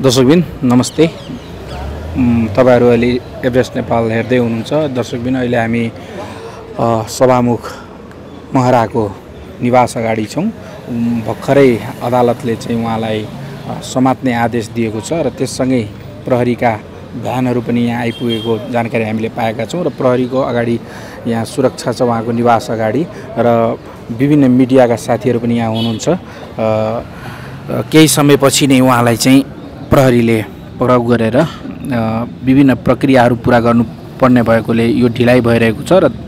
दर्शकबिन नमस्ते। तपाईहरु अहिले एभरेस्ट नेपाल हेर्दै हुनुहुन्छ। दर्शकबिन अहिले हामी सभामुख महराको निवास अगाडि छौं। भर्खरै अदालतले चाहिँ उहाँलाई समात्ने आदेश दिएको छ र त्यससँगै प्रहरीका भ्यानहरु पनि यहाँ आइपुगेको जानकारी हामीले पाएका छौं र प्रहरीको अगाडि यहाँ सुरक्षा छ उहाँको निवास अगाडि र विभिन्न मिडियाका साथीहरु पनि यहाँ हुनुहुन्छ। केही समयपछि नै उहाँलाई चाहिँ प्रहरीले पक्राउ गरेर विभिन्न प्रक्रियाहरू पूरा गर्नुपर्ने भएकोले यो ढिलाइ भइरहेको छ र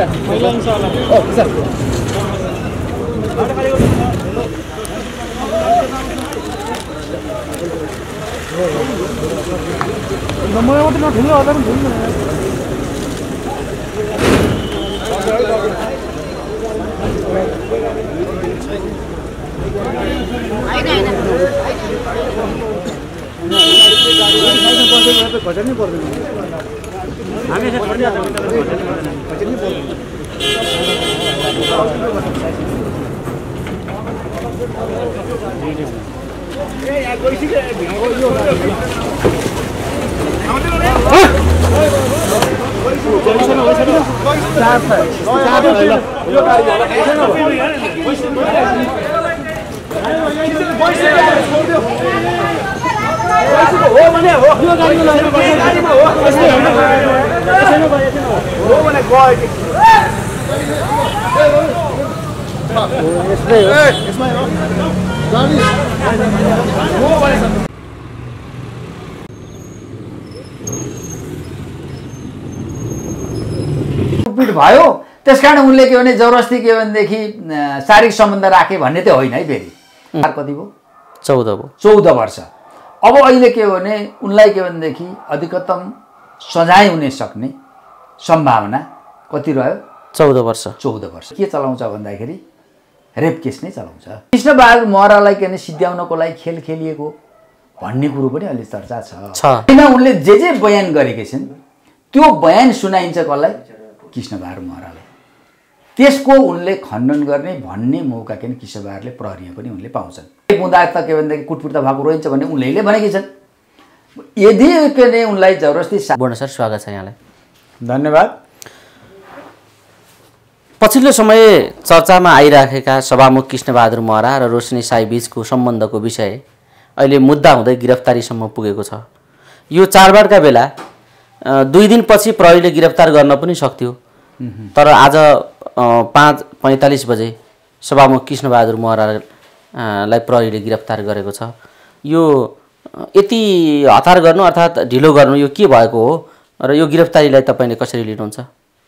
भयो। त्यसकारण उनले के भने जबरजस्ती के भनेदेखि शारीरिक सम्बन्ध राखे भन्ने त होइन है। फेरि कति भयो? 14 भयो। 14 वर्ष। अब अहिले के भने उनलाई के भनेदेखि अधिकतम सजाय हुने सक्ने सम्भावना कति रह्यो? 14 वर्ष। 14 वर्ष। के चलाउँछ भन्दाखेरि रेप केस नै चलाउँछ। कृष्णबहादुर महरालाई के भने सिद्ध्याउनको लागि खेल खेलिएको भन्ने कुरो पनि अलि चर्चा छ। किन उनले जे बयान गरेका छन् त्यो बयान सुनाइन्छ कसलाई? कृष्णबहादुर महरालाई। त्यसको उनले खण्डन गर्ने भन्ने मौका के कृष्णबहादुरले प्रहरीमा पनि उनले पाउँछन्। मुद्दा त के भन्दाखेरि कुटपुर्ता भएको रहन्छ भन्ने उनले भनेकी छन्। यदि के ने उनलाई जबरजस्ती बोर्ड सर स्वागत छ यहाँलाई। धन्यवाद। पछिल्लो समय चर्चामा आइराखेका सभामुख कृष्णबहादुर महरा र रोशनी साई बीचको सम्बन्धको विषय अहिले मुद्दा हुँदै गिरफ्तारीसम्म पुगेको छ। यो चाडबाडका बेला 2 दिनपछि प्रहरीले गिरफ्तार गर्न पनि सक्थ्यो, तर आज 5:45 बजे सभामुख कृष्णबहादुर महरालाई प्रहरीले गिरफ्तार गरेको छ। यो यति हतार गर्नु अर्थात् ढिलो गर्नु यो के भएको हो र यो गिरफ्तारीलाई तपाईले कसरी लिनुहुन्छ?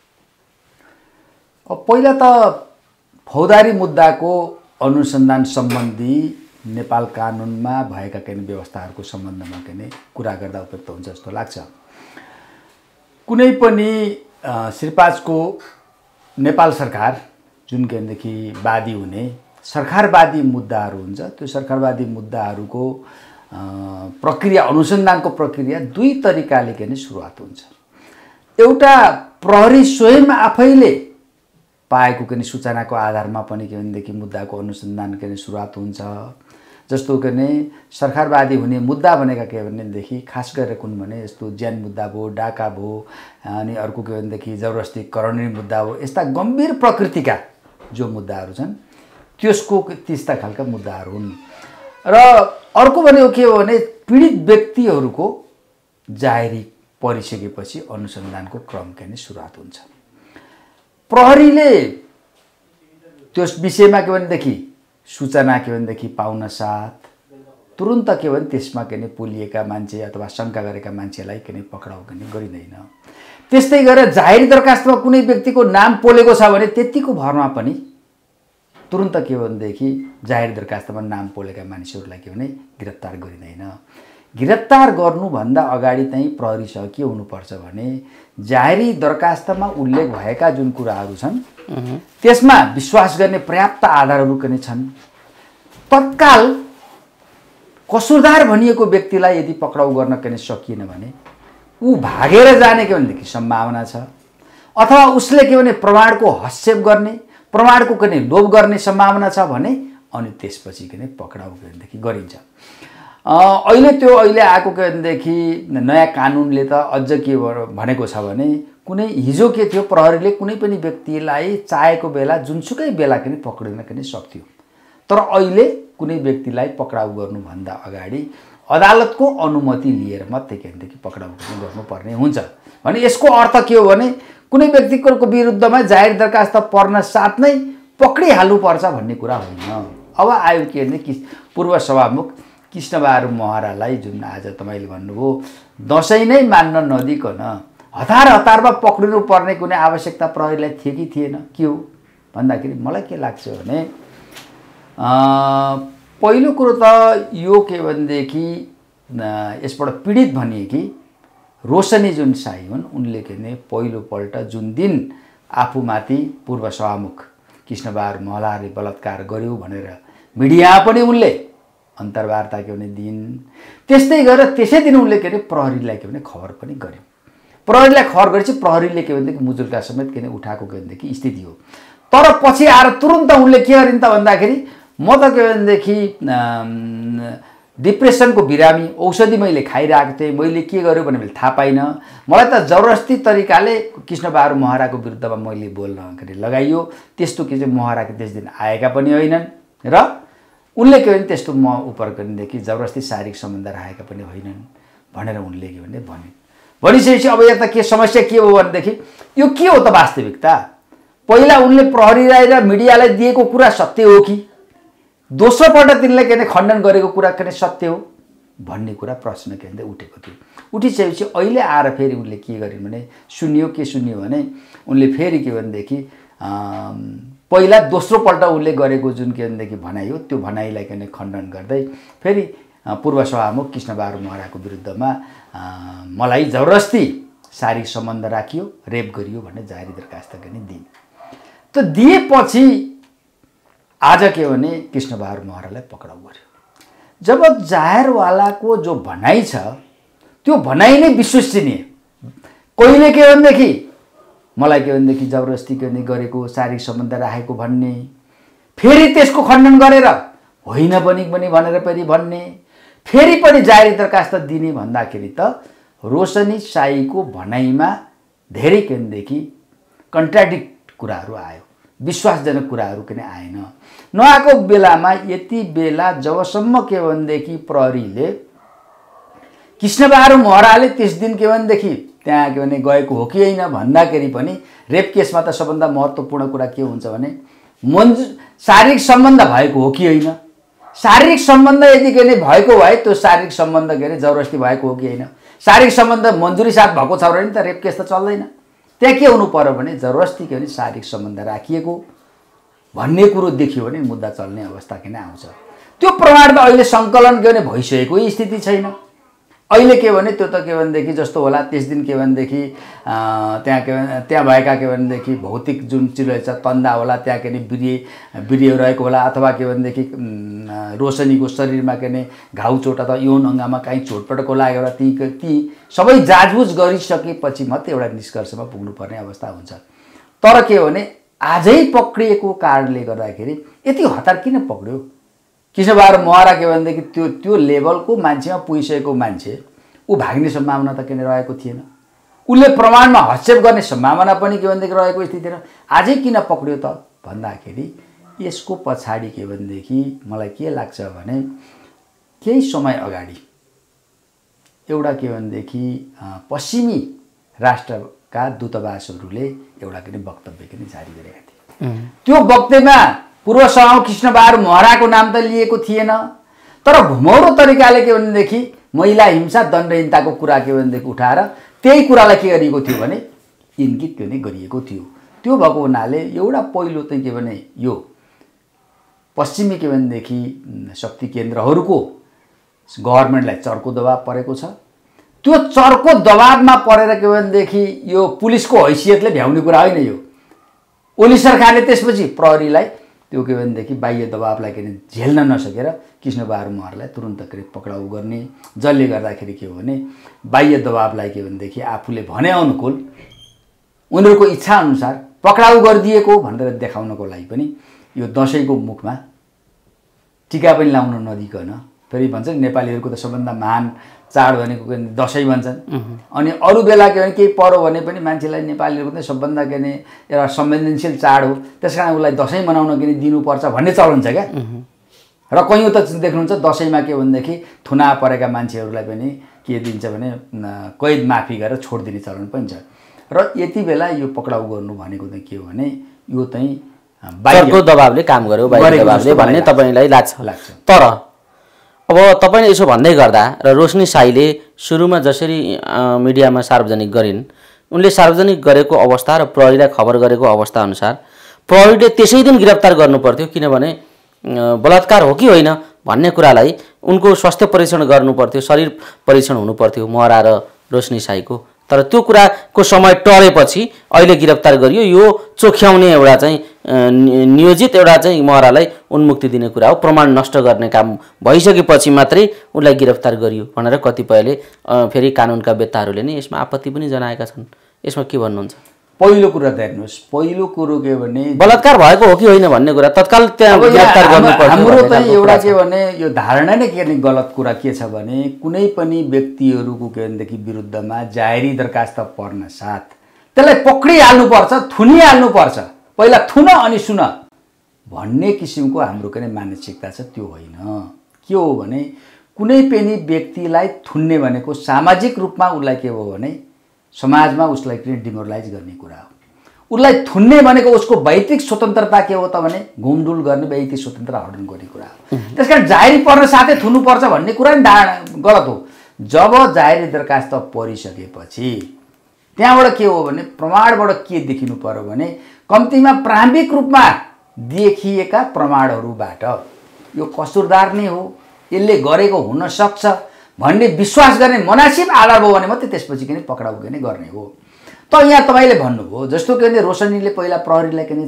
पहिला त फौजदारी मुद्दाको अनुसन्धान सम्बन्धी नेपाल कानुनमा भएका केही व्यवस्थाहरूको सम्बन्धमा केही कुरा गर्दा उपयुक्त हुन्छ जस्तो लाग्छ। कुनै पनि श्रीपाजको नेपाल सरकार जुन केदेखि वादी हुने सरकारवादी मुद्दाहरू हुन्छ, त्यो सरकारवादी मुद्दाहरूको प्रक्रिया अनुसन्धानको प्रक्रिया 2 तरिकाले के सुरुवात हुन्छ। एउटा प्रहरी स्वयं आफैले पाएको के सूचनाको आधारमा पनि के भनेदेखि मुद्दाको अनुसन्धान के सुरुवात हुन्छ। जस्तो के सरकारवादी हुने मुद्दा भनेका के भनेदेखि खास गरेर कुन भने यस्तो ज्यान मुद्दा भयो, डाका भयो, अनि अर्को के भनेदेखि जबरजस्ती कराउने मुद्दा हो। यस्ता गम्भीर प्रकृतिका जो मुद्दाहरू छन् त्यसको त्यस्ता खालका मुद्दाहरू हुन्। र अर्को भनेको के हो भने पीडित व्यक्तिहरूको जाहेरी परिसकेपछि अनुसन्धानको क्रम के सुरुवात हुन्छ। प्रहरीले त्यस विषयमा के भनेदेखि सूचना के भनेदेखि पाउन साथ तुरुन्त के भने त्यसमा के पोलिएका मान्छे अथवा शंका गरेका मान्छेलाई के पक्राउ गरिँदैन। त्यस्तै गरेर जाहेरी दरखास्तमा कुनै व्यक्तिको नाम पोलेको छ भने त्यतिको भरमा पनि तुरुन्त के भनेदेखि जाहेरी दरखास्तमा नाम पोलेका मानिसहरूलाई के भने गिरफ्तार गरिँदैन। गिरफ्तार गर्नुभन्दा अगाडि चाहिँ प्रहरीसँग के हुनुपर्छ भने जाहेरी दरखास्तमा उल्लेख भएका जुन कुराहरू छन् त्यसमा विश्वास गर्ने पर्याप्त आधारहरू पनि छन्। तत्काल कसुरदार भनिएको व्यक्तिलाई यदि पक्राउ गर्न के सकिएन भने ऊ भागेर जाने के भनेदेखि सम्भावना छ, अथवा उसले के भने प्रमाणको हस्तक्षेप गर्ने, प्रमाणको के लोभ गर्ने सम्भावना छ भने अनि त्यसपछि के पक्राउ गरेदेखि गरिन्छ। अहिले त्यो अहिले आएको के भनेदेखि नयाँ कानुनले त अझ के भनेको छ भने कुनै हिजो के थियो, प्रहरीले कुनै पनि व्यक्तिलाई चाहेको बेला जुनसुकै बेला पनि पक्रिन पनि सक्थ्यो। तर अहिले कुनै व्यक्तिलाई पक्राउ गर्नुभन्दा अगाडि अदालतको अनुमति लिएर मात्रै के भनेदेखि पक्राउ गर्नुपर्ने हुन्छ। भने यसको अर्थ के हो भने कुनै व्यक्तिको विरुद्धमा जाहेर दरखास्त पर्न साथ नै पक्रिहाल्नुपर्छ भन्ने कुरा होइन। अब आयो के भने पूर्व सभामुख कृष्णबहादुर महरालाई जुन आज तपाईँले भन्नुभयो दसैँ नै मान्न नदिकन हतारमा पक्रिनु पर्ने कुनै आवश्यकता प्रहरीलाई थियो कि थिएन? के हो भन्दाखेरि मलाई के लाग्छ भने पहिलो कुरो त यो के भनेदेखि यसबाट पीडित भनिएकी रोशनी जुन साई हुन् उनले के भने पहिलोपल्ट जुन दिन आफूमाथि पूर्व सभामुख कृष्णबहादुर महराले बलात्कार गर्यो भनेर मिडिया पनि उनले अन्तर्वार्ता के भने दिन, त्यस्तै गरेर त्यसै दिन उनले के भने प्रहरीलाई के भने खबर पनि गर्यो। प्रहरीलाई खबर गरेपछि प्रहरीले के भनेदेखि मुजुल्का समेत के भने उठाएको के भनेदेखि स्थिति हो। तर पछि आएर तुरुन्त उनले के गरिन् त भन्दाखेरि म त के भनेदेखि डिप्रेसनको बिरामी औषधि मैले खाइरहेको थिएँ, मैले के गर्यो भने मैले थाहा पाइनँ, मलाई त जबरजस्ती तरिकाले कृष्णबहादुर महराको विरुद्धमा मैले बोल्न लगाइयो। त्यस्तो के चाहिँ महराको त्यस दिन आएका पनि होइनन् र उनले के भने त्यस्तो म उपर गरेदेखि जबरजस्ती शारीरिक सम्बन्ध राखेका पनि होइनन् भनेर उनले के भने भनिसकेपछि अब यता के समस्या के हो भनेदेखि यो के हो त वास्तविकता? पहिला उनले प्रहरीलाई र मिडियालाई दिएको कुरा सत्य हो कि दोस्रो पल्ट तिनले के भने खण्डन गरेको कुरा के सत्य हो भन्ने कुरा प्रश्न के भने उठेको थियो। उठिसकेपछि अहिले आएर फेरि उनले के गरिन् भने सुन्यो भने उनले फेरि के भनेदेखि पहिला दोस्रो पल्ट उनले गरेको जुन के भनेदेखि भनाइ हो त्यो भनाइलाई के भने खण्डन गर्दै फेरि पूर्व सभामुख कृष्णबहादुर महराको विरुद्धमा मलाई जबरजस्ती शारीरिक सम्बन्ध राखियो, रेप गरियो भन्ने जाहेर दरखास्त पनि दिए। त दिएपछि आज के भने कृष्णबहादुर महरालाई पक्राउ गर्यो। जब जाहेरवालाको जो भनाइ छ त्यो भनाइ नै विश्वसनीय, कोहीले के भनेदेखि मलाई के भनेदेखि जबरजस्ती गरेको शारीरिक सम्बन्ध राखेको भन्ने, फेरि त्यसको खण्डन गरेर होइन पनि भनेर पनि भन्ने, फेरि पनि जाहेर दरखास्त दिने भन्दाखेरि त रोशनी साईको भनाइमा धेरै के भनेदेखि कन्ट्राडिक्ट कुराहरू आयो, विश्वासजनक कुराहरू पनि आएन। नआएको बेलामा यति बेला जबसम्म के भनेदेखि प्रहरीले कृष्णबहादुर महराले त्यस दिन के भनेदेखि त्यहाँ के भने गएको हो कि होइन भन्दाखेरि पनि रेप केसमा त सबभन्दा महत्त्वपूर्ण कुरा के हुन्छ भने शारीरिक सम्बन्ध भएको हो कि होइन। शारीरिक सम्बन्ध यदि के भने भएको भए त्यो शारीरिक सम्बन्ध के अरे जबरजस्ती भएको हो कि होइन, शारीरिक सम्बन्ध मन्जुरी साथ भएको छ भने त रेप केस त चल्दैन। त्यहाँ के हुनु पर्यो भने जबरजस्ती के भने शारीरिक सम्बन्ध राखिएको भन्ने कुरो देखियो भने मुद्दा चल्ने अवस्था किन आउँछ। त्यो प्रमाण त अहिले सङ्कलन के भने भइसकेको स्थिति छैन। अहिले के भने त्यो त के भनेदेखि जस्तो होला त्यस दिन के भनेदेखि त्यहाँ भएका के भनेदेखि भौतिक जुन चिज छ तन्दा होला, त्यहाँ के वीर्य रहेको होला, अथवा के भनेदेखि रोशनीको शरीरमा के भने घाउ चोट अथवा यौन अङ्गमा काहीँ चोटपटक लागेर ती सबै जाँचबुझ गरिसकेपछि मात्रै एउटा निष्कर्षमा पुग्नुपर्ने अवस्था हुन्छ। तर के भने आजै पक्रिएको कारणले गर्दाखेरि यति हतार किन पक्रियो? कृष्णबहादुर महरा के भनेदेखि त्यो लेभलको मान्छेमा पुगिसकेको मान्छे ऊ भाग्ने सम्भावना त किन रहेको थिएन। उसले प्रमाणमा हस्तक्षेप गर्ने सम्भावना पनि के भनेदेखि रहेको स्थिति थिएन। आजै किन पक्रियो त भन्दाखेरि यसको पछाडि के भनेदेखि मलाई के लाग्छ भने केही समय अगाडि एउटा के भनेदेखि पश्चिमी राष्ट्रका दूतावासहरूले एउटा के वक्तव्य पनि जारी गरेका थिए। त्यो वक्तव्यमा पूर्व सभामुख कृष्णबहादुर महराको नाम त लिएको थिएन, तर घुमौरो तरिकाले के भनेदेखि महिला हिंसा दण्डहीनताको कुरा के भनेदेखि उठाएर त्यही कुरालाई के गरिएको थियो भने इङ्गित के भने गरिएको थियो। त्यो भएको हुनाले एउटा पहिलो चाहिँ के भने यो पश्चिमी के भनेदेखि शक्ति केन्द्रहरूको गभर्नमेन्टलाई चर्को दबाब परेको छ। त्यो चर्को दबाबमा परेर के भनेदेखि यो पुलिसको हैसियतले भ्याउने कुरा होइन। यो ओली सरकारले त्यसपछि प्रहरीलाई त्यो के भनेदेखि बाह्य दबाबलाई के झेल्न नसकेर कृष्णबहादुर महरालाई तुरुन्त के पक्राउ गर्ने, जसले गर्दाखेरि के हो भने बाह्य दबाबलाई के भनेदेखि आफूले भने अनुकूल उनीहरूको इच्छा अनुसार पक्राउ गरिदिएको भनेर देखाउनको लागि पनि यो दसैँको मुखमा टिका पनि लाउन नदिकन फेरि भन्छ नि नेपालीहरूको त सबभन्दा महान चाड भनेको के भने दसैँ भन्छन्। अनि अरू बेला के भने केही पर्यो भने पनि मान्छेलाई नेपालीहरूको चाहिँ सबभन्दा के भने एउटा संवेदनशील चाड हो, त्यस कारण उसलाई दसैँ मनाउन के दिनुपर्छ भन्ने चलन छ क्या। र कयौँ त देख्नुहुन्छ दसैँमा के भनेदेखि थुना परेका मान्छेहरूलाई पनि के दिन्छ भने कैद माफी गरेर छोडिदिने चलन पनि छ। र यति बेला यो पक्राउ गर्नु भनेको चाहिँ के हो भने यो चाहिँ बाहिरको दबावले काम गर्यो, बाहिरको दबावले भन्ने तपाईँलाई लाग्छ। तर अब तपाईँले यसो भन्दै गर्दा र रोशनी साईले सुरुमा जसरी मिडियामा सार्वजनिक गरिन्, उनले सार्वजनिक गरेको अवस्था र प्रहरीलाई खबर गरेको अवस्था अनुसार प्रहरीले त्यसै दिन गिरफ्तार गर्नुपर्थ्यो, किनभने बलात्कार हो कि होइन भन्ने कुरालाई उनको स्वास्थ्य परीक्षण गर्नुपर्थ्यो, शरीर परीक्षण हुनुपर्थ्यो महरा र रोशनी साईको। तर त्यो कुराको समय टरेपछि अहिले गिरफ्तार गरियो। यो चोख्याउने एउटा चाहिँ नियोजित एउटा चाहिँ महरालाई उन्मुक्ति दिने कुरा हो, प्रमाण नष्ट गर्ने काम भइसकेपछि मात्रै उनलाई गिरफ्तार गरियो भनेर कतिपयले फेरि कानुनका वेत्ताहरूले नै यसमा आपत्ति पनि जनाएका छन्। यसमा के भन्नुहुन्छ? पहिलो कुरा त हेर्नुहोस्, पहिलो कुरो के भने बलात्कार भएको हो कि होइन भन्ने कुरा तत्काल त्यहाँ गिरफ्तार गर्नुपर्छ। हाम्रो त एउटा के भने यो धारणा नै के गलत कुरा के छ भने कुनै पनि व्यक्तिहरूको के भनेदेखि विरुद्धमा जाहेरी दरखास्त पर्न साथ त्यसलाई पक्रिहाल्नुपर्छ, थुनिहाल्नुपर्छ, पहिला थुन अनि सुन भन्ने किसिमको हाम्रो के मानसिकता छ। त्यो होइन। के हो भने कुनै पनि व्यक्तिलाई थुन्ने भनेको सामाजिक रूपमा उसलाई के हो भने समाजमा उसलाई डिमोरलाइज गर्ने कुरा हो। उसलाई थुन्ने भनेको उसको वैयक्तिक स्वतन्त्रता के हो त भने घुमडुल गर्ने वैयक्तिक स्वतन्त्रता हडन गर्ने कुरा हो। त्यसकारण जाहेरी पर्न साथै थुन्नुपर्छ भन्ने कुरा नि गलत हो। जब जाहेरी दरखास्त परिसकेपछि त्यहाँबाट के हो भने प्रमाणबाट के देखिनु पर्यो भने कम्तीमा प्रारम्भिक रूपमा देखिएका प्रमाणहरूबाट यो कसुरदार नै हो, यसले गरेको हुन सक्छ भन्ने विश्वास गर्ने मनासिब आधार भयो भने मात्रै त्यसपछि किन पक्राउ किन गर्ने हो। त यहाँ तपाईँले भन्नुभयो जस्तो के भने रोशनीले पहिला प्रहरीलाई किन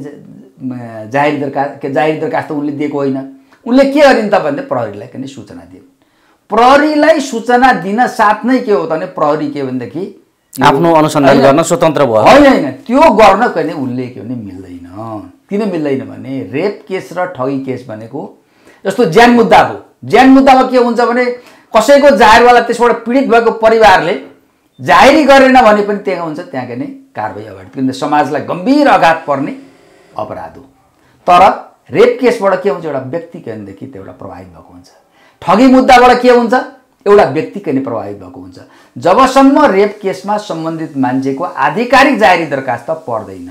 जाहेरी दरखास्त उनले दिएको होइन, उनले के गरिन् त भन्दा प्रहरीलाई किन सूचना दियो। प्रहरीलाई सूचना दिन साथ नै के हो त भने प्रहरी के भनेदेखि आफ्नो अनुसन्धान गर्न स्वतन्त्र भयो। होइन, त्यो गर्न कहिले उनले के भने मिल्दैन। किन मिल्दैन भने रेप केस र ठगी केस भनेको जस्तो ज्यान मुद्दा हो। ज्यान मुद्दामा के हुन्छ भने कसैको जाहेरवाला त्यसबाट पीडित भएको परिवारले जाहेरी गरेन भने पनि त्यहाँ हुन्छ, त्यहाँ के कारबाही अगाडि, किनभने समाजलाई गम्भीर आघात पर्ने अपराध हो। तर रेप केसबाट के हुन्छ एउटा व्यक्ति के भनेदेखि त्यो एउटा प्रभावित भएको हुन्छ। ठगी मुद्दाबाट के हुन्छ एउटा व्यक्ति के प्रभावित भएको हुन्छ। जबसम्म रेप केसमा सम्बन्धित मान्छेको आधिकारिक जाहेरी दरखास्त पर्दैन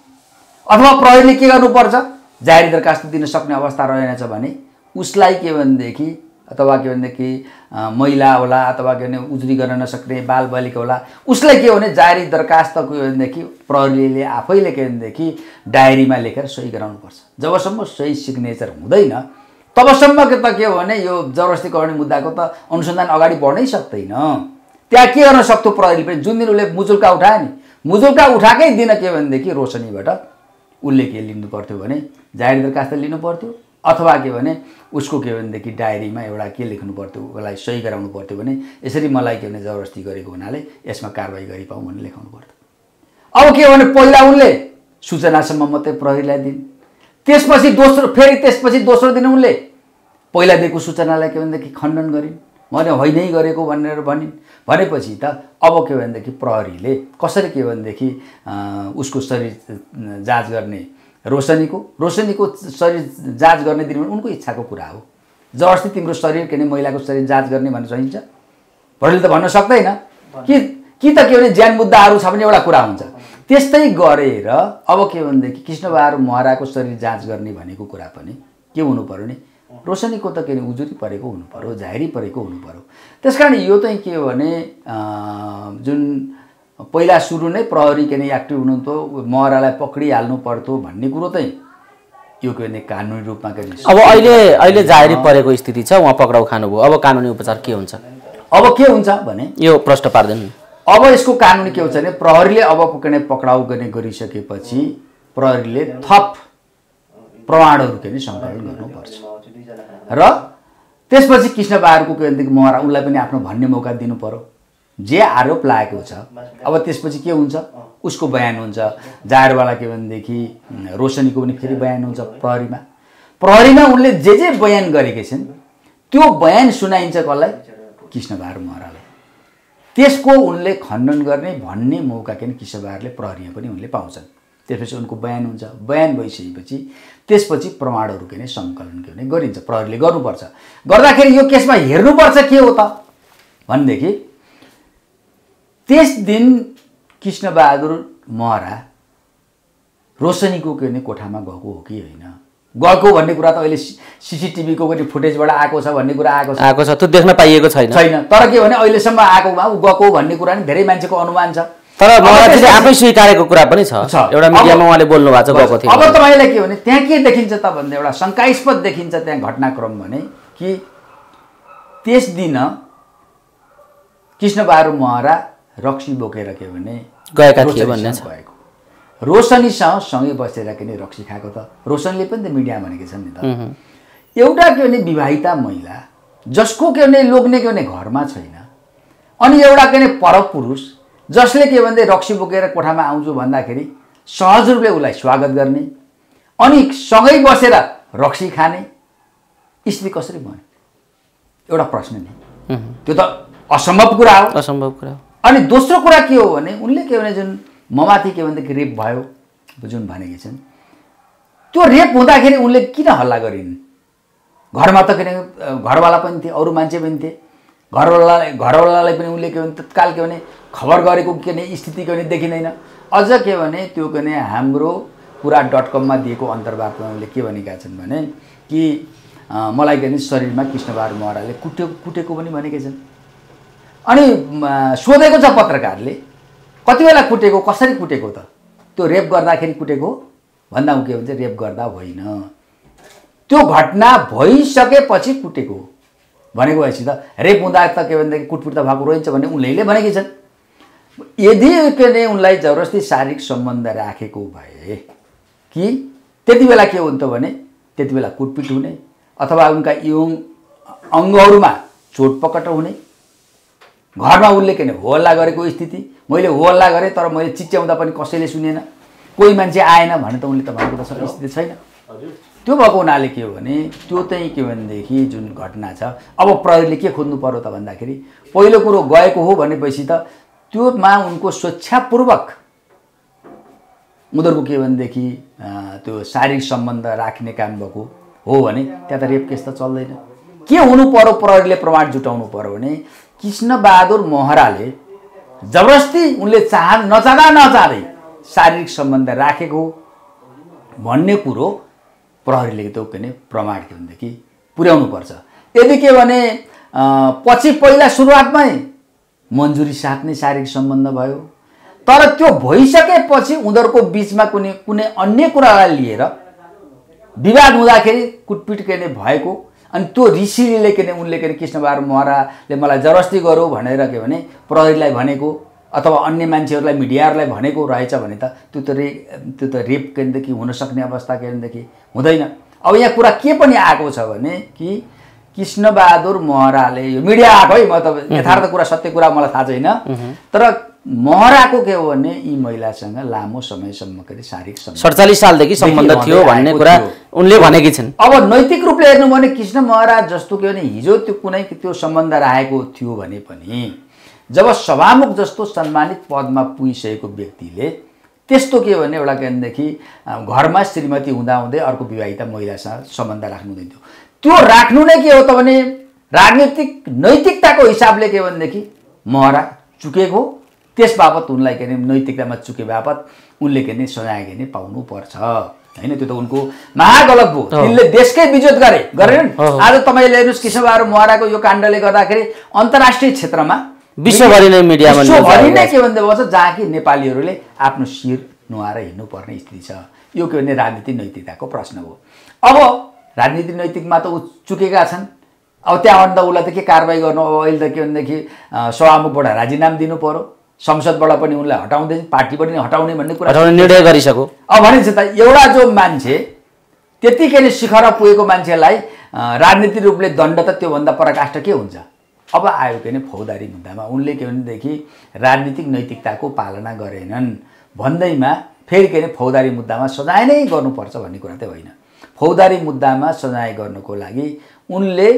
अथवा प्रहरीले के गर्नुपर्छ जाहेरी दरखास्त दिन सक्ने अवस्था रहेनछ भने उसलाई के भनेदेखि अथवा के भनेदेखि महिला होला अथवा के भने उजुरी गर्न नसक्ने बालबालिका होला उसलाई के भने जाहेरी दरखास्तको भनेदेखि प्रहरीले आफैले के भनेदेखि डायरीमा लेखेर सही गराउनुपर्छ। जबसम्म सही सिग्नेचर हुँदैन तबसम्म के त के हो भने यो जबरजस्ती गर्ने मुद्दाको त अनुसन्धान अगाडि बढ्नै सक्दैन। त्यहाँ के गर्न सक्थ्यो प्रहरीले पनि जुन दिन उसले मुजुल्का उठायो नि मुजुल्का उठाएकै दिन के भनेदेखि रोशनीबाट उसले के लिनु पर्थ्यो भने जाहेरी दरखास्त लिनु पर्थ्यो अथवा के भने उसको के भनेदेखि डायरीमा एउटा के लेख्नु पर्थ्यो उसलाई सही गराउनु पर्थ्यो भने यसरी मलाई के भने जबरजस्ती गरेको हुनाले यसमा कारबाही गरिपाउँ भनेर लेखाउनु पर्थ्यो। अब के भने पहिला उनले सूचनासम्म मात्रै प्रहरीलाई दिन्, त्यसपछि दोस्रो दिन उनले पहिला दिएको सूचनालाई के भनेदेखि खण्डन गरिन्, मैले होइनै गरेको भनेर भनिन्। भनेपछि त अब के भनेदेखि प्रहरीले कसरी के भनेदेखि उसको शरीर जाँच गर्ने रोशनीको शरीर जाँच गर्ने दिन उनको इच्छाको कुरा हो। जबरजस्ती तिम्रो शरीर के महिलाको शरीर जाँच गर्ने भन्ने सकिन्छ? प्रहरीले त भन्न सक्दैन कि त के भने ज्यान मुद्दाहरू छ भने एउटा कुरा हुन्छ। त्यस्तै गरेर अब के भनेदेखि कृष्णबहादुर महराको शरीर जाँच गर्ने भनेको कुरा पनि के हुनु पर्यो नि रोशनीको त के उजुरी परेको हुनु पर्यो, जाहेरी परेको हुनु पर्यो। त्यसकारण यो चाहिँ के हो भने जुन पहिला सुरु नै प्रहरी के एक्टिभ हुनुहुन्थ्यो महरालाई पक्रिहाल्नु पर्थ्यो भन्ने कुरो चाहिँ यो के भने कानुनी रूपमा के अब अहिले जाहेरी परेको स्थिति छ, उहाँ पक्राउ खानुभयो, अब कानुनी उपचार के हुन्छ? अब के हुन्छ भने यो प्रश्न पार्दैन। अब यसको कानुनी के हुन्छ भने प्रहरीले अब पक्राउ गर्ने गरिसकेपछि प्रहरीले थप प्रमाणहरू के सङ्कलन गर्नुपर्छ र त्यसपछि कृष्णबहादुरको के भनेदेखि महरा उनलाई पनि आफ्नो भन्ने मौका दिनु पर्यो। जे आरोप लागेको छ अब त्यसपछि के हुन्छ उसको बयान हुन्छ, जाहेरवाला के भनेदेखि रोशनीको पनि फेरि बयान हुन्छ प्रहरीमा उनले जे बयान गरेकै छन् त्यो बयान सुनाइन्छ कसलाई? कृष्णबहादुर महरालाई। त्यसको उनले खण्डन गर्ने भन्ने मौका किन कृष्णबहादुरले प्रहरीमा पनि उनले पाउँछन्। त्यसपछि उनको बयान हुन्छ। बयान भइसकेपछि त्यसपछि प्रमाणहरू के सङ्कलन के गरिन्छ, प्रहरीले गर्नुपर्छ। गर्दाखेरि यो केसमा हेर्नुपर्छ के हो त भनेदेखि त्यस दिन कृष्णबहादुर महरा रोशनीको के कोठामा गएको हो कि होइन, गएको भन्ने कुरा त अहिले सीसीटीभीको पनि फुटेजबाट आएको छ भन्ने कुरा आएको छ, त्यो देख्न पाइएको छैन। तर के भने अहिलेसम्म आएकोमा ऊ गएको भन्ने कुरा नि धेरै मान्छेको अनुमान छ। तर महराजीले आफै स्वीकारेको कुरा पनि छ, एउटा मिडियामा उहाँले बोल्नु भएको छ गएको थियो। अब तपाईँलाई के भने त्यहाँ के देखिन्छ त भन्दा एउटा शङ्कास्पद देखिन्छ त्यहाँ घटनाक्रम भने कि त्यस दिन कृष्णबहादुर महरा रक्सी बोकेर के भने गएका थिए भन्ने छ। रोशनीसँग सँगै बसेर के रक्सी खाएको त रोशनीले पनि त मिडियामा भनेकी छन् नि त। एउटा के भने विवाहिता महिला जसको के भने लोग्ने के भने घरमा छैन, अनि एउटा के भने परपुरुष जसले के भन्दै रक्सी बोकेर कोठामा आउँछु भन्दाखेरि सहज रूपले उसलाई स्वागत गर्ने अनि सँगै बसेर रक्सी खाने स्थिति कसरी बन्यो? एउटा प्रश्न नि, त्यो त असम्भव कुरा हो। असम्भव कुरा। अनि दोस्रो कुरा के हो भने उनले के भने जुन ममाथि के भनेदेखि रेप भयो जुन भनेकी छन्, त्यो रेप हुँदाखेरि उनले किन हल्ला गरिन्? घरमा त किन घरवाला पनि थिए, अरू मान्छे पनि थिए, घरवालालाई पनि उनले के भने तत्काल के भने खबर गरेको के भने स्थिति के भने देखिँदैन। अझ के भने त्यो के भने हाम्रो कुरा.com दिएको अन्तर्वार्तामा उनले के भनेका छन् भने कि मलाई के भने शरीरमा कृष्णबहादुर महराले कुटेको पनि भनेकै छन्। अनि सोधेको छ पत्रकारले कति बेला कुटेको, कसरी कुटेको त? त्यो रेप गर्दाखेरि कुटेको भन्दा के भन्छ रेप गर्दा होइन, त्यो घटना भइसकेपछि कुटेको भनेको भएपछि त रेप हुँदा त के भनेदेखि कुटपिट त भएको रहन्छ भन्ने उनले भनेकी छन्। यदि के भने उनलाई जबरजस्ती शारीरिक सम्बन्ध राखेको भए कि त्यति बेला के हुन्थ्यो भने त्यति बेला कुटपिट हुने अथवा उनका यौन अङ्गहरूमा चोटपटक हुने, घरमा उनले के हो हल्ला गरेको स्थिति, मैले हो हल्ला गरेँ तर मैले चिच्याउँदा पनि कसैले सुनेन, कोही मान्छे आएन भने त उनले त भनेको त स्थिति छैन। त्यो भएको हुनाले के हो भने त्यो चाहिँ के भनेदेखि जुन घटना छ अब प्रहरीले के खोज्नु पर्यो त भन्दाखेरि पहिलो कुरो गएको हो भनेपछि त त्योमा उनको स्वेच्छापूर्वक उनीहरूको के भनेदेखि त्यो शारीरिक सम्बन्ध राख्ने काम भएको हो भने त्यहाँ त रेप केस त चल्दैन। के हुनु पर्यो, प्रहरीले प्रमाण जुटाउनु पर्यो भने कृष्णबहादुर महराले जबरजस्ती उनले नचाहँदै शारीरिक सम्बन्ध राखेको भन्ने कुरो प्रहरीले त्यो के भने प्रमाण के भनेदेखि पुर्याउनु पर्छ। यदि के भने पछि पहिला सुरुवातमै मन्जुरी साथ नै शारीरिक सम्बन्ध भयो तर त्यो भइसकेपछि उनीहरूको बिचमा कुनै अन्य कुरालाई लिएर विवाद हुँदाखेरि कुटपिट के भएको अनि त्यो ऋषिले के उनले के कृष्णबहादुर महराले मलाई जबरजस्ती गरौ भनेर के भने प्रहरीलाई भनेको अथवा अन्य मान्छेहरूलाई मिडियाहरूलाई भनेको रहेछ भने त त्यो त रेप केदेखि हुन सक्ने अवस्था केदेखि हुँदैन। अब यहाँ कुरा के पनि आएको छ भने कि कृष्णबहादुर महराले यो मिडिया आएको है, म त यथार्थ कुरा सत्य कुरा मलाई थाहा छैन, तर महराको के हो भने यी महिलासँग लामो समयसम्म के शारीरिक 47 सालदेखि सम्बन्ध थियो भन्ने कुरा उनले भनेकी छन्। अब नैतिक रूपले हेर्नु भने कृष्ण महरा जस्तो के भने हिजो त्यो कुनै त्यो सम्बन्ध राखेको थियो भने पनि जब सभामुख जस्तो सम्मानित पदमा पुगिसकेको व्यक्तिले त्यस्तो के भने एउटा के भनेदेखि घरमा श्रीमती हुँदाहुँदै अर्को विवाहिता महिलासँग सम्बन्ध राख्नु हुँदैन थियो। त्यो राख्नु नै के हो त भने राजनीतिक नैतिकताको हिसाबले के भनेदेखि महरा चुकेको, त्यस बापत उनलाई के नैतिकतामा चुके बापत उनले के सजाय के पाउनु पर्छ हैन। त्यो त उनको महागलत भयो, तिनले देशकै विजोत गरेनन्। आज तपाईले हेर्नुस् कृष्णबहादुर महराको यो काण्डले गर्दाखेरि अन्तर्राष्ट्रिय क्षेत्रमा विश्वभरि नै मिडियामा के भन्दै बस्छ जहाँ कि नेपालीहरूले आफ्नो शिर नुहाएर हिँड्नुपर्ने स्थिति छ। यो के भने राजनीतिक नैतिकताको प्रश्न हो। अब राजनीतिक नैतिकमा त ऊ चुकेका छन्, अब त्यहाँभन्दा उसलाई त के कारबाही गर्नु? अब अहिले त के भनेदेखि सभामुखबाट राजीनामा दिनु पर्यो, संसदबाट पनि उनलाई हटाउँदै पार्टीबाट नै हटाउने भन्ने कुरा निर्णय गरिसक्यो। अब भनेपछि त एउटा जो मान्छे त्यतिकै नै शिखर पुगेको मान्छेलाई राजनीतिक रूपले दण्ड त त्योभन्दा पराकाष्ठ के हुन्छ? अब आयो के भने फौजदारी मुद्दामा उनले के भनेदेखि राजनीतिक नैतिकताको पालना गरेनन् भन्दैमा फेरि के भने फौजदारी मुद्दामा सजाय नै गर्नुपर्छ भन्ने कुरा त होइन। फौजदारी मुद्दामा सजाय गर्नको लागि उनले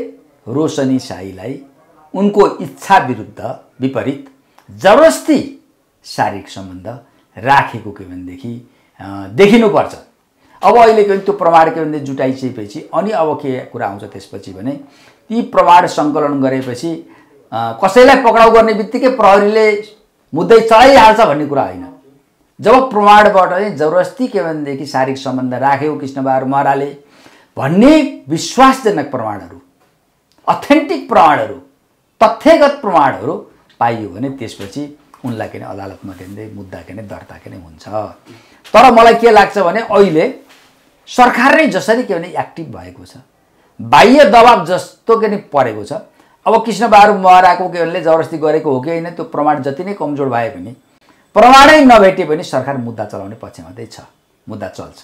रोशनी साईलाई उनको इच्छा विपरीत जबरजस्ती शारीरिक सम्बन्ध राखेको के भनेदेखि देखिनुपर्छ। अब अहिले के भने त्यो प्रमाण के भने जुटाइसकेपछि अनि अब के कुरा आउँछ त्यसपछि भने ती प्रमाण सङ्कलन गरेपछि कसैलाई पक्राउ गर्ने बित्तिकै प्रहरीले मुद्दै चलाइहाल्छ भन्ने कुरा होइन। जब प्रमाणबाट जबरजस्ती के भनेदेखि शारीरिक सम्बन्ध राखेको कृष्णबहादुर महराले भन्ने विश्वासजनक प्रमाणहरू, अथेन्टिक प्रमाणहरू, तथ्यगत प्रमाणहरू पाइयो भने त्यसपछि उनलाई के अदालतमा के मुद्दा के दर्ता के हुन्छ। तर मलाई के लाग्छ भने अहिले सरकार नै जसरी के भने एक्टिभ भएको छ, बाह्य दबाब जस्तो के परेको छ। अब कृष्णबहादुर महराको के भने जबरजस्ती गरेको हो कि होइन त्यो प्रमाण जति नै कमजोर भए पनि प्रमाणै नभेटे पनि सरकार मुद्दा चलाउने पक्षमा चाहिँ छ, मुद्दा चल्छ।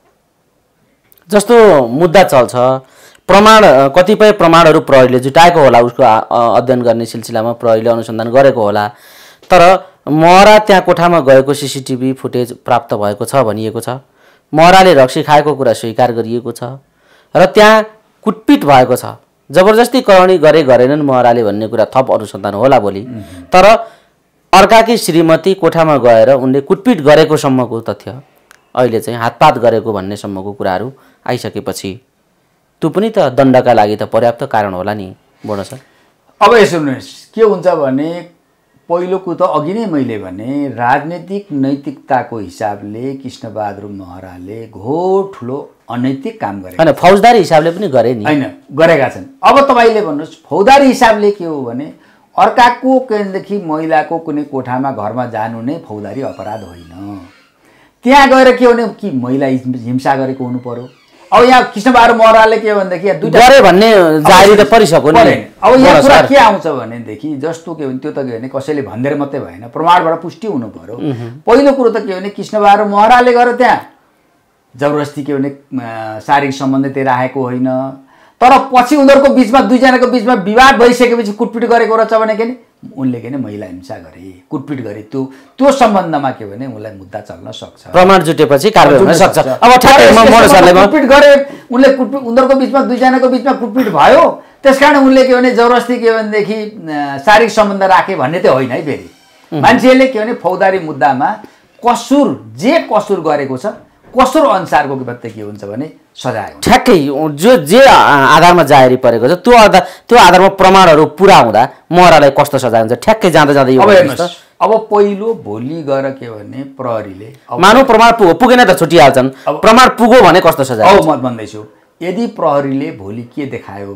जस्तो मुद्दा चल्छ, प्रमाण कतिपय प्रमाणहरू प्रहरीले जुटाएको होला, उसको अध्ययन गर्ने सिलसिलामा प्रहरीले अनुसन्धान गरेको होला। तर महरा त्यहाँ कोठामा गएको सिसिटिभी फुटेज प्राप्त भएको छ भनिएको छ, महराले रक्सी खाएको कुरा स्वीकार गरिएको छ र त्यहाँ कुटपिट भएको छ। जबरजस्ती करणी गरेनन् महराले भन्ने कुरा थप अनुसन्धान होला भोलि। तर अर्काकी श्रीमती कोठामा गएर उनले कुटपिट गरेको सम्मको तथ्य, अहिले चाहिँ हातपात गरेको भन्ने सम्मको कुराहरू आइसकेपछि त्यो पनि त दण्डका लागि त पर्याप्त कारण होला नि बडो सर। अब यसो हेर्नुहोस् के हुन्छ भने पहिलो कुरो त अघि नै मैले भने राजनीतिक नैतिकताको हिसाबले कृष्णबहादुर महराले घोर ठुलो अनैतिक काम गरे हैन, फौजदारी हिसाबले पनि गरे नि, हैन गरेका छन्। अब तपाईले भन्नुहोस् फौजदारी हिसाबले के हो भने अर्काको केदेखि महिलाको कुनै कोठामा घरमा जानु नै फौजदारी अपराध होइन। त्यहाँ गएर के भने कि महिला हिंसा गरेको हुनु पर्यो। अब यहाँ कृष्णबहादुर महराले के भनेदेखि दुईटा गरे भन्ने जारी त परिसक्यो नि। अब यहाँ कुरा के आउँछ भनेदेखि जस्तो के भने त्यो त के भने कसैले भन्दै मात्रै भएन, प्रमाणबाट पुष्टि हुनु पर्यो। पहिलो कुरो त के भने कृष्णबहादुर महराले गएर त्यहाँ जबरजस्ती के भने शारीरिक सम्बन्ध त्यही राखेको होइन। तर पछि उनीहरूको बिचमा दुईजनाको बिचमा विवाद भइसकेपछि कुटपिट गरेको रहेछ भने के उनले के महिला हिंसा गरे, कुटपिट गरे, त्यो सम्बन्धमा के भने उनलाई मुद्दा चल्न सक्छ, प्रमाण जुटेपछि कारबाही हुन सक्छ। अब ठ्याक्कै कुटपिट गरे उनले, कुटपिट उनीहरूको बिचमा दुईजनाको बिचमा कुटपिट भयो, त्यसकारण उनले के भने जबरजस्ती के भनेदेखि शारीरिक सम्बन्ध राखे भन्ने त होइन है। फेरि मान्छेले के भने फौजदारी मुद्दामा कसुर जे कसुर गरेको छ कसुर अनुसारको के हुन्छ भने सजाय हुन्छ। ठ्याक्कै जे आधारमा जाहेरी परेको छ त्यो आधारमा प्रमाणहरू पुरा हुँदा महरालाई कस्तो सजाय हुन्छ ठ्याक्कै जाँदा यो हेर्नुहोस्। अब पहिलो भोलि गएर के भने प्रहरीले मानव प्रमाण पुगेन त छुटिहाल्छन्, प्रमाण पुग्यो भने कस्तो सजाय? अब म भन्दैछु यदि प्रहरीले भोलि के देखायो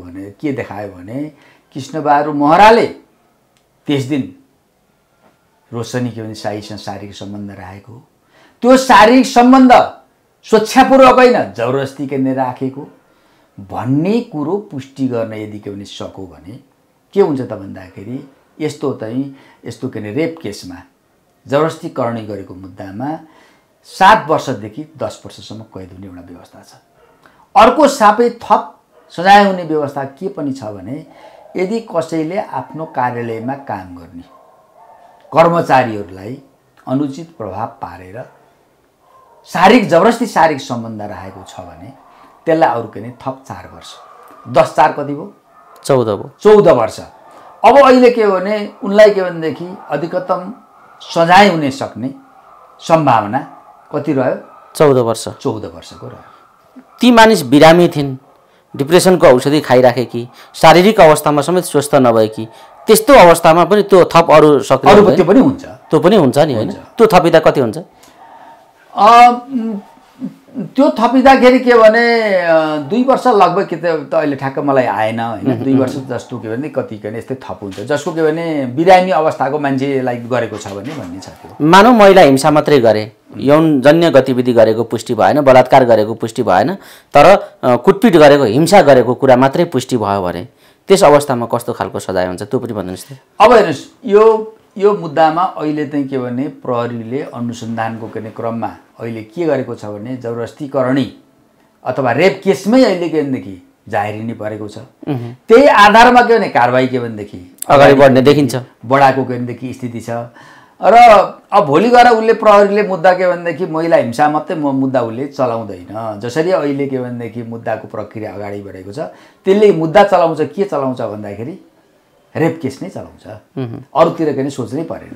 भने कृष्णबहादुर महराले त्यस दिन रोशनी के भने साईसँग शारीरिक सम्बन्ध राखेको, त्यो शारीरिक सम्बन्ध स्वेच्छापूर्वक होइन जबरजस्ती के राखेको भन्ने कुरो पुष्टि गर्न यदि के भने सक्यो भने के हुन्छ त भन्दाखेरि यस्तो के भने रेप केसमा जबरजस्ती करणी गरेको मुद्दामा 7 वर्षदेखि 10 वर्षसम्म कैद हुने एउटा व्यवस्था छ। अर्को सापै थप सजाय हुने व्यवस्था के पनि छ भने यदि कसैले आफ्नो कार्यालयमा काम गर्ने कर्मचारीहरूलाई अनुचित प्रभाव पारेर जबरजस्ती शारीरिक सम्बन्ध राखेको छ भने त्यसलाई अरू के थप 4 वर्ष, 10 4 कति भयो 14 वर्ष। अब अहिले के भने उनलाई के भनेदेखि अधिकतम सजाय हुने सक्ने सम्भावना कति रह्यो? 14 वर्ष। 14 वर्षको रह्यो। ती मानिस बिरामी थिइन्, डिप्रेसनको औषधि खाइराखेकी, शारीरिक अवस्थामा समेत स्वस्थ नभएकी, त्यस्तो अवस्थामा पनि त्यो थप अरू सक्रिय त्यो पनि हुन्छ नि हैन? त्यो थपिँदा कति हुन्छ? त्यो थपिँदाखेरि के भने 2 वर्ष लगभग के त अहिले ठ्याक्क मलाई आएन हैन। 2 वर्ष जस्तो के भने कति के यस्तै थप हुन्छ जसको के भने बिरामी अवस्थाको मान्छेलाई गरेको छ भन्ने छ। त्यो मानव महिला हिंसा मात्रै गरे, यौनजन्य गतिविधि गरेको पुष्टि भएन, बलात्कार गरेको पुष्टि भएन, तर कुटपिट गरेको हिंसा गरेको कुरा मात्रै पुष्टि भयो भने त्यस अवस्थामा कस्तो खालको सजाय हुन्छ त्यो पनि भन्नुस् त। अब हेर्नुस् यो मुद्दामा अहिले चाहिँ के भने प्रहरीले अनुसन्धानको क्रममा अहिले के गरेको छ भने जबरजस्ती करणी अथवा रेप केसमै अहिले के भनेदेखि जाहेरी नै परेको छ। त्यही आधारमा के भने कारबाही के भनेदेखि अगाडि बढ्ने देखिन्छ, बढाएको के भनेदेखि स्थिति छ। र अब भोलि गएर उसले प्रहरीले मुद्दा के भनेदेखि महिला हिंसा मात्रै मुद्दा उसले चलाउँदैन। जसरी अहिले के भनेदेखि मुद्दाको प्रक्रिया अगाडि बढेको छ त्यसले मुद्दा चलाउँछ के चलाउँछ भन्दाखेरि रेप केस नै चलाउँछ। अरूतिर पनि सोच्नै परेन।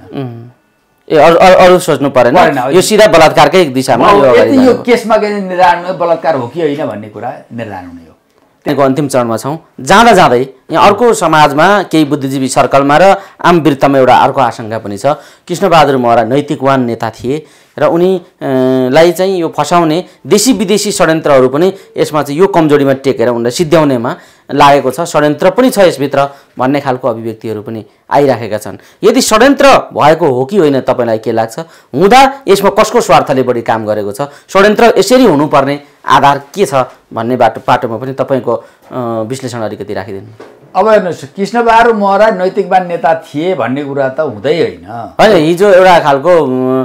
अरू सोच्नु परेन, यो सिधा बलात्कारकै दिशामा यो केसमा के निर्धारण बलात्कार हो कि होइन भन्ने कुरा निर्धारण हुने हो। को अन्तिम चरणमा छौँ। जाँदा जाँदै यहाँ अर्को समाजमा केही बुद्धिजीवी सर्कलमा र आम वृत्तमा एउटा अर्को आशंका पनि छ। कृष्णबहादुर महरा नैतिकवान नेता थिए र उनीलाई चाहिँ यो फसाउने देशी विदेशी षड्यन्त्रहरू पनि यसमा चाहिँ यो कमजोरीमा टेकेर उनलाई सिद्ध्याउनेमा लागेको छ, षड्यन्त्र पनि छ यसभित्र भन्ने खालको अभिव्यक्तिहरू पनि आइराखेका छन्। यदि षड्यन्त्र भएको हो कि होइन तपाईँलाई के लाग्छ? हुँदा यसमा कसको स्वार्थले बढी काम गरेको छ? षड्यन्त्र यसरी हुनुपर्ने आधार के छ भन्ने पाटोमा पनि तपाईँको विश्लेषण अलिकति राखिदिनु। अब हेर्नुहोस्, कृष्णबहादुर महरा नैतिकवान नेता थिए भन्ने कुरा त हुँदै होइन। हिजो एउटा खालको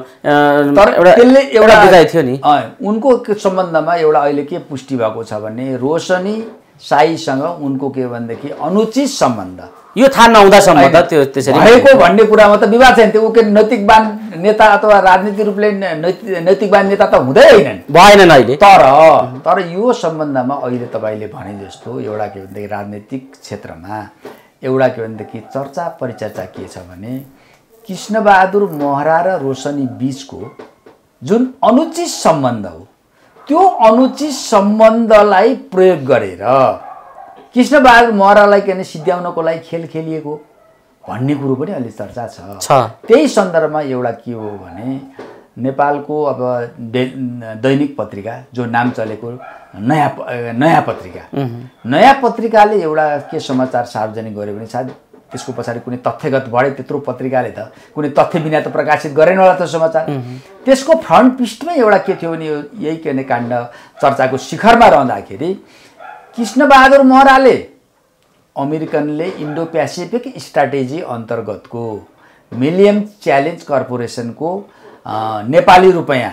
त्यसले एउटा बुझाइ थियो नि। उनको सम्बन्धमा एउटा अहिले के पुष्टि भएको छ भने रोशनी साईसँग उनको के भनेदेखि अनुचित सम्बन्ध, यो थाहा नहुँदासम्म त त्यो त्यसरी भएको भन्ने कुरामा त विवाद छैन। त्यो के नैतिकवान नेता अथवा राजनीतिक रूपले नैतिकवान नेता त हुँदै भएनन् अहिले। तर यो सम्बन्धमा अहिले तपाईँले भने जस्तो एउटा के भनेदेखि राजनीतिक क्षेत्रमा एउटा के भनेदेखि चर्चा परिचर्चा के छ भने कृष्णबहादुर महरा र रोशनी बीचको जुन अनुचित सम्बन्ध हो त्यो अनुचित सम्बन्धलाई प्रयोग गरेर कृष्णबहादुर महरालाई के सिद्ध्याउनको लागि खेल खेलिएको भन्ने कुरो पनि अहिले चर्चा छ। त्यही सन्दर्भमा एउटा के हो भने नेपालको अब दैनिक पत्रिका जो नाम चलेको नयाँ पत्रिकाले एउटा के समाचार सार्वजनिक गर्यो भने सायद त्यसको पछाडि कुनै तथ्यगत बढे त्यत्रो पत्रिकाले त कुनै तथ्य बिना त प्रकाशित गरेन होला त समाचार। त्यसको फ्रन्ट पृष्ठमै एउटा के थियो भने यही के भने काण्ड चर्चाको शिखरमा रहँदाखेरि कृष्णबहादुर महराले अमेरिकनले इन्डो पेसिफिक स्ट्राटेजी अन्तर्गतको मिलियन च्यालेन्ज कर्पोरेसनको नेपाली रुपैयाँ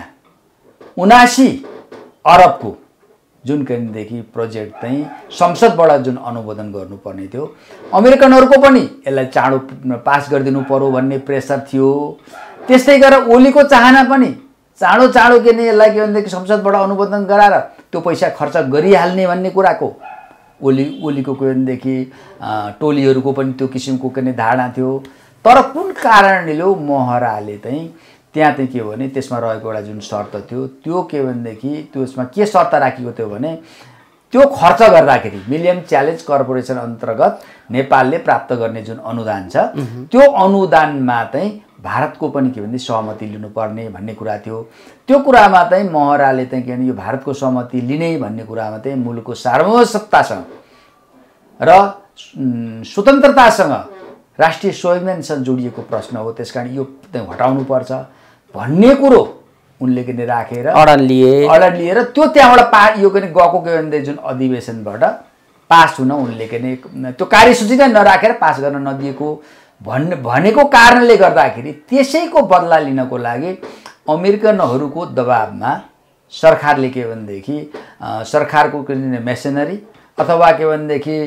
79 अरबको जुन केन्द्रदेखि प्रोजेक्ट चाहिँ संसदबाट जुन अनुमोदन गर्नुपर्ने थियो, अमेरिकनहरूको पनि यसलाई चाँडो पास गरिदिनु पर्यो भन्ने प्रेसर थियो। त्यस्तै गरेर ओलीको चाहना पनि चाँडो के नै यसलाई के भनेदेखि संसदबाट अनुमोदन गराएर त्यो पैसा खर्च गरिहाल्ने भन्ने कुराको ओलीको के भनेदेखि टोलीहरूको पनि त्यो किसिमको के धारणा थियो। तर कुन कारणले महराले चाहिँ त्यहाँ चाहिँ के हो भने त्यसमा रहेको एउटा जुन शर्त थियो त्यो के भनेदेखि त्यसमा के शर्त राखिएको थियो भने त्यो खर्च गर्दाखेरि मिलियन च्यालेन्ज कर्पोरेसन अन्तर्गत नेपालले प्राप्त गर्ने जुन अनुदान छ त्यो अनुदानमा चाहिँ भारतको पनि के भने सहमति लिनुपर्ने भन्ने कुरा थियो। त्यो कुरामा चाहिँ महराले चाहिँ के भने यो भारतको सहमति लिने भन्ने कुरामा चाहिँ मुलुकको सार्वभौमसत्तासँग र स्वतन्त्रतासँग राष्ट्रिय स्वाभिमानसँग जोडिएको प्रश्न हो, त्यसकारण यो चाहिँ हटाउनुपर्छ भन्ने कुरो उनले के राखेर अडन लिएर त्यो त्यहाँबाट यो के गएको के भने जुन अधिवेशनबाट पास हुन उनले के त्यो कार्यसूची नै नराखेर पास गर्न नदिएको भनेको कारणले गर्दाखेरि त्यसैको बदला लिनको लागि अमेरिकनहरूको दबाबमा सरकारले के भनेदेखि सरकारको मेसिनरी अथवा के भनेदेखि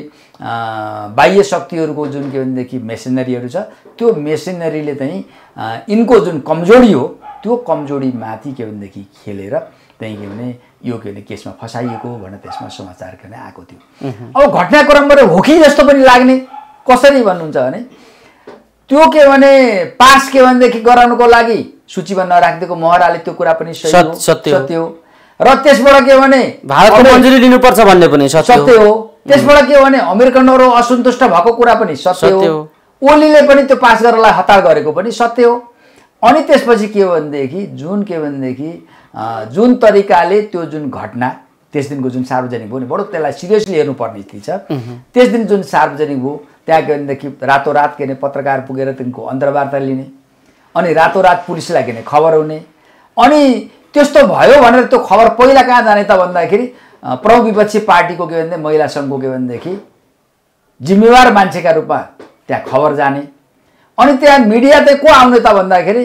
बाह्य शक्तिहरूको जुन के भनेदेखि मेसिनरीहरू छ त्यो मेसिनरीले चाहिँ यिनको जुन कमजोरी हो त्यो कमजोरीमाथि के भनेदेखि खेलेर त्यही के भने यो के भने केसमा फसाइएको भनेर त्यसमा समाचार के आएको थियो। अब घटनाक्रमबाट हो कि जस्तो पनि लाग्ने कसरी भन्नुहुन्छ भने त्यो के भने पास के भनेदेखि गराउनको लागि सूचीमा नराखिदिएको महराले त्यो कुरा पनि सत्य हो र त्यसबाट के भने भारतको मन्जुरी लिनुपर्छ भन्ने पनि सत्य हो। त्यसबाट के भने अमेरिकनहरू असन्तुष्ट भएको कुरा पनि सत्य हो। ओलीले पनि त्यो पास गर्नलाई हतार गरेको पनि सत्य हो। अनि त्यसपछि के भनेदेखि जुन के भनेदेखि जुन तरिकाले त्यो जुन घटना त्यस दिनको जुन सार्वजनिक भयो नि बडो त्यसलाई सिरियसली हेर्नुपर्ने स्थिति छ। त्यस दिन जुन सार्वजनिक भयो त्यहाँ के भनेदेखि रातोरात के पत्रकार पुगेर तिनको अन्तर्वार्ता लिने अनि रातोरात पुलिसलाई के खबर हुने अनि त्यस्तो भयो भनेर त्यो खबर पहिला कहाँ जाने त भन्दाखेरि प्रमुख विपक्षी पार्टीको के भन्दै महिला सङ्घको के भनेदेखि जिम्मेवार मान्छेका रूपमा त्यहाँ खबर जाने अनि त्यहाँ मिडिया चाहिँ को आउने त भन्दाखेरि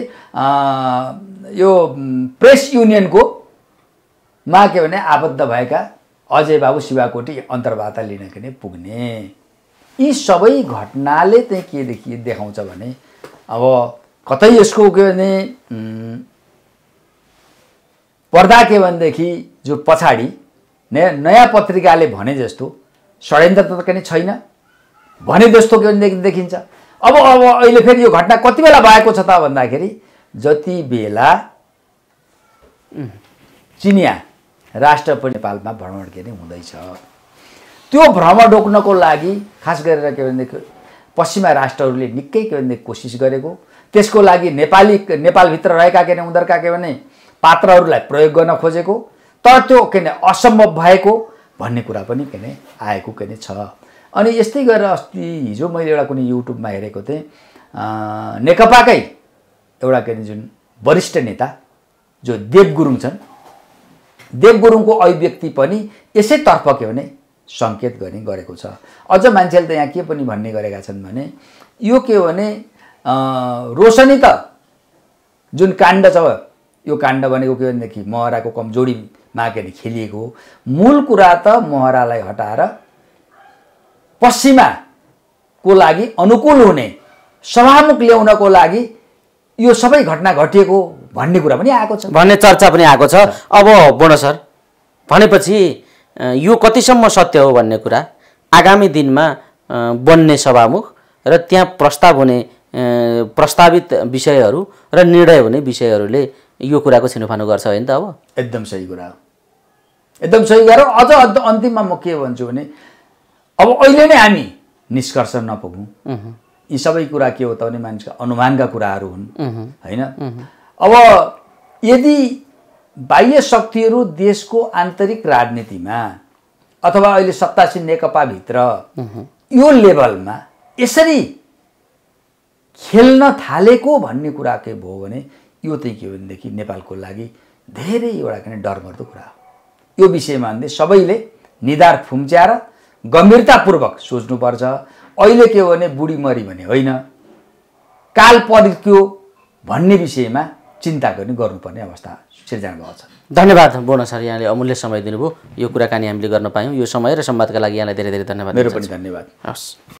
यो प्रेस युनियनको मा के भने आबद्ध भएका अजय बाबु शिवाकोटी अन्तर्वार्ता लिन के पुग्ने। यी सबै घटनाले चाहिँ के देखाउँछ भने अब कतै यसको के भने पर्दा के भनेदेखि जो पछाडि नयाँ पत्रिकाले भने जस्तो षड्यन्त्र त पनि छैन भने जस्तो के भनेदेखि देखिन्छ। अब अहिले फेरि यो घटना कति बेला भएको छ त भन्दाखेरि जति बेला चिनिया राष्ट्र पनि नेपालमा भ्रमण के नै हुँदैछ, त्यो भ्रमण रोक्नको लागि खास गरेर के भनेदेखि पश्चिमा राष्ट्रहरूले निकै के भनेदेखि कोसिस गरेको, त्यसको लागि नेपालभित्र रहेका के उनीहरूका के भने पात्रहरूलाई प्रयोग गर्न खोजेको, तर त्यो के असम्भव भएको भन्ने कुरा पनि के आएको के छ। अनि यस्तै गरेर अस्ति हिजो मैले एउटा कुनै युट्युबमा हेरेको थिएँ, नेकपाकै एउटा के जुन वरिष्ठ नेता जो देव गुरुङ छन्, देव गुरुङको अभिव्यक्ति पनि यसैतर्फ के भने सङ्केत गरेको छ। अझ मान्छेले त यहाँ के पनि भन्ने गरेका छन् भने यो के भने रोशनी त जुन काण्ड छ, यो काण्ड भनेको के भनेदेखि महराको कमजोरीमा के खेलिएको, मूल कुरा त महरालाई हटाएर पश्चिमाको लागि अनुकूल हुने सभामुख ल्याउनको लागि यो सबै घटना घटिएको भन्ने कुरा पनि आएको छ, भन्ने चर्चा पनि आएको छ। अब बोर्ड सर भनेपछि यो कतिसम्म सत्य हो भन्ने कुरा आगामी दिनमा बन्ने सभामुख र त्यहाँ प्रस्तावित विषयहरू र निर्णय हुने विषयहरूले यो कुराको छिनोफानो गर्छ होइन त? अब एकदम सही कुरा हो, एकदम सही कुरा हो। अझ अन्तिममा म के भन्छु भने अब अहिले नै हामी निष्कर्ष नपुगौँ, यी सबै कुरा के हो त भने मान्छेका अनुमानका कुराहरू हुन् होइन। अब यदि बाह्य शक्तिहरू देशको आन्तरिक राजनीतिमा अथवा अहिले सत्तासीन नेकपाभित्र यो लेभलमा यसरी खेल्न थालेको भन्ने कुरा के भयो भने यो चाहिँ के भनेदेखि नेपालको लागि धेरै एउटा के डरमर्दो कुरा हो। यो विषयमा भन्दै सबैले निधार फुम्च्याएर गम्भीरतापूर्वक सोच्नुपर्छ। अहिले के हो भने बुढी मरी भने होइन, काल पड्क्यो भन्ने विषयमा चिन्ता गर्नुपर्ने अवस्था सिर्जना भएको छ। धन्यवाद बोर्ड सर, यहाँले अमूल्य समय दिनुभयो, यो कुराकानी हामीले गर्न पायौँ। यो समय र संवादका लागि यहाँलाई धेरै धेरै धन्यवाद। मेरो पनि धन्यवाद। हस्।